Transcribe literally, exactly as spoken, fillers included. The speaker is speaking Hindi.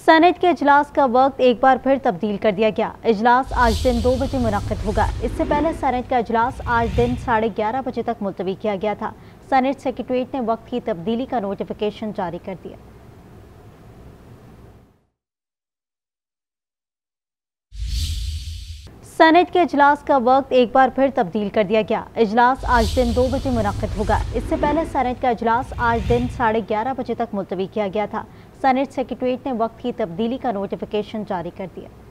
सेनेट के इजलास का वक्त एक बार फिर तब्दील कर दिया गया। इजलास आज दिन दो बजे मुनक्किद होगा। इससे पहले सेनेट का इजलास आज दिन साढ़े ग्यारह बजे तक मुलतवी किया गया था। सेनेट सेक्रेटरीट ने वक्त की तब्दीली का नोटिफिकेशन जारी कर दिया। सेनेट के इजलास का वक्त एक बार फिर तब्दील कर दिया गया। इजलास आज दिन दो बजे मुनक्किद होगा। इससे पहले सेनेट का इजलास आज दिन साढ़े ग्यारह बजे तक मुलतवी किया गया था। सेनेट सेक्रेटरीट ने वक्त की तब्दीली का नोटिफिकेशन जारी कर दिया।